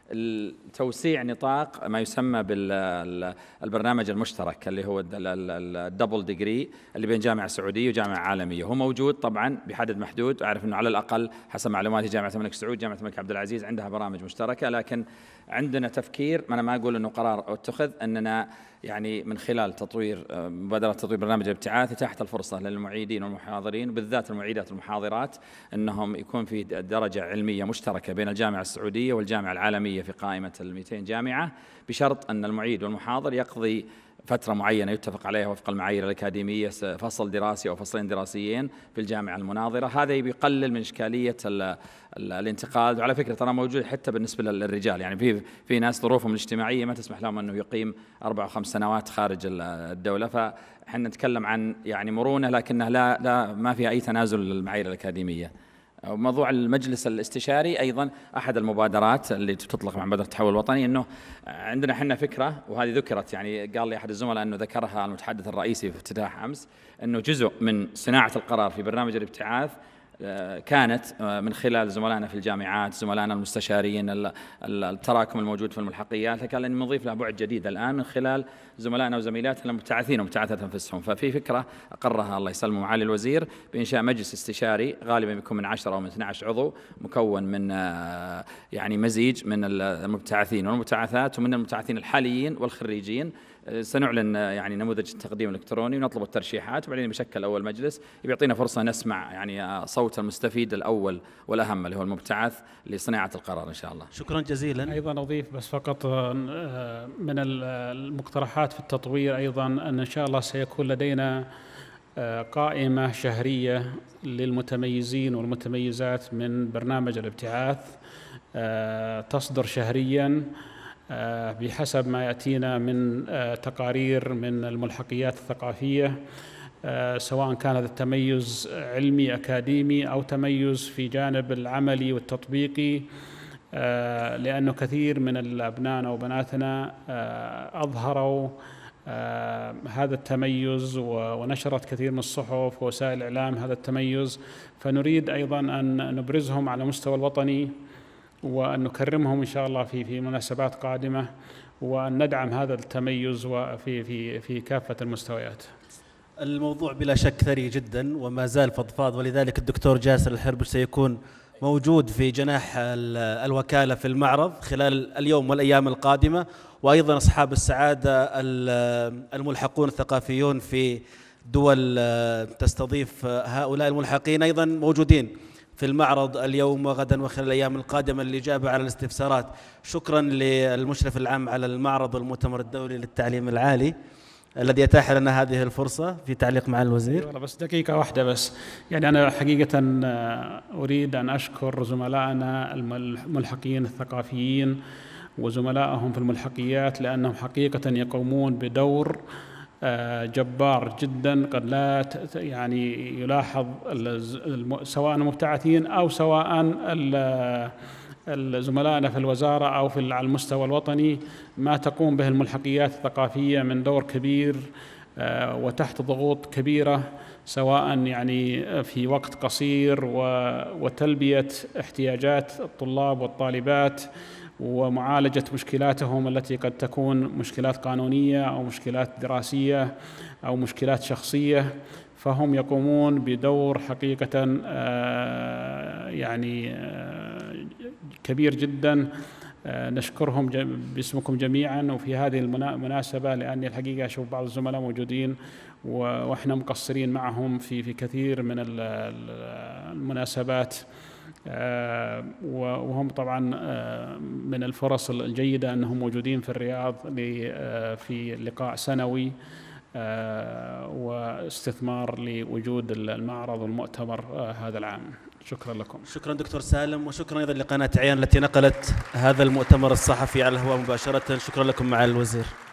توسيع نطاق ما يسمى بالبرنامج المشترك اللي هو الدبل ديجري اللي بين جامعة سعودية وجامعة عالمية. هو موجود طبعا بحدد محدود، أعرف أنه على الأقل حسب معلوماتي جامعة الملك سعود، جامعة الملك عبد العزيز عندها برامج مشتركة، لكن عندنا تفكير، أنا ما أقول أنه قرار اتخذ، أننا يعني من خلال تطوير مبادرة تطوير برنامج الابتعاث تحت الفرصة للمعيدين والمحاضرين وبالذات المعيدات والمحاضرات أنهم يكون في درجة علمية مشتركة بين الجامعة السعودية والجامعة العالمية في قائمة المئتين جامعة، بشرط أن المعيد والمحاضر يقضي فترة معينة يتفق عليها وفق المعايير الأكاديمية، فصل دراسي أو فصلين دراسيين في الجامعة المناظرة. هذا بيقلل من إشكالية ال ال الانتقال. وعلى فكرة ترى موجود حتى بالنسبة للرجال، يعني في في ناس ظروفهم الاجتماعية ما تسمح لهم أنه يقيم أربع أو خمس سنوات خارج الدولة، فإحنا نتكلم عن يعني مرونة لكنها لا لا ما فيها أي تنازل للمعايير الأكاديمية. موضوع المجلس الاستشاري أيضا أحد المبادرات اللي تطلق مع مبادرة التحول الوطني، أنه عندنا حنا فكرة، وهذه ذكرت يعني قال لي أحد الزملاء أنه ذكرها المتحدث الرئيسي في افتتاح أمس، أنه جزء من صناعة القرار في برنامج الابتعاث كانت من خلال زملائنا في الجامعات، زملائنا المستشارين، التراكم الموجود في الملحقيات، لكن أن نضيف له بعد جديد الآن من خلال زملائنا وزميلاتنا المبتعثين ومبتعثات أنفسهم. ففي فكرة أقرها الله يسلمه معالي الوزير بإنشاء مجلس استشاري غالبا يكون من عشرة أو من اثني عشر عضو، مكون من يعني مزيج من المبتعثين والمبتعثات ومن المبتعثين الحاليين والخريجين. سنعلن يعني نموذج التقديم الإلكتروني ونطلب الترشيحات، وبعدين بشكل أول مجلس بيعطينا فرصة نسمع يعني صوت المستفيد الأول والأهم اللي هو المبتعث لصناعة القرار إن شاء الله. شكرا جزيلا. أيضا أضيف بس فقط من المقترحات في التطوير أيضا أن إن شاء الله سيكون لدينا قائمة شهرية للمتميزين والمتميزات من برنامج الابتعاث تصدر شهريا بحسب ما يأتينا من تقارير من الملحقيات الثقافية، سواء كان هذا التميز علمي أكاديمي أو تميز في جانب العملي والتطبيقي، لأنه كثير من الأبناء وبناتنا أظهروا هذا التميز ونشرت كثير من الصحف ووسائل الإعلام هذا التميز، فنريد أيضا أن نبرزهم على مستوى الوطني وأن نكرمهم إن شاء الله في في مناسبات قادمة، وأن ندعم هذا التميز وفي في في كافة المستويات. الموضوع بلا شك ثري جدا وما زال فضفاض، ولذلك الدكتور جاسر الحربش سيكون موجود في جناح الوكالة في المعرض خلال اليوم والأيام القادمة، وأيضا أصحاب السعادة الملحقون الثقافيون في دول تستضيف هؤلاء الملحقين أيضا موجودين في المعرض اليوم وغدا وخلال الأيام القادمة للإجابة على الاستفسارات. شكرا للمشرف العام على المعرض والمؤتمر الدولي للتعليم العالي الذي أتاح لنا هذه الفرصة. في تعليق مع الوزير؟ بس دقيقة واحدة بس، يعني أنا حقيقة أريد أن أشكر زملائنا الملحقين الثقافيين وزملائهم في الملحقيات، لأنهم حقيقة يقومون بدور جبار جدا قد لا يعني يلاحظ سواء المبتعثين أو سواء زملائنا في الوزارة أو في على المستوى الوطني، ما تقوم به الملحقيات الثقافية من دور كبير وتحت ضغوط كبيرة، سواء يعني في وقت قصير وتلبية احتياجات الطلاب والطالبات ومعالجة مشكلاتهم التي قد تكون مشكلات قانونية أو مشكلات دراسية أو مشكلات شخصية، فهم يقومون بدور حقيقة يعني كبير جدا. نشكرهم باسمكم جميعا وفي هذه المناسبة، لأني الحقيقة أشوف بعض الزملاء موجودين وإحنا مقصرين معهم في في كثير من المناسبات، وهم طبعا من الفرص الجيدة أنهم موجودين في الرياض في لقاء سنوي واستثمار لوجود المعرض والمؤتمر هذا العام. شكرا لكم. شكرا دكتور سالم، وشكرا أيضا لقناة عيان التي نقلت هذا المؤتمر الصحفي على الهواء مباشرة. شكرا لكم معالي الوزير.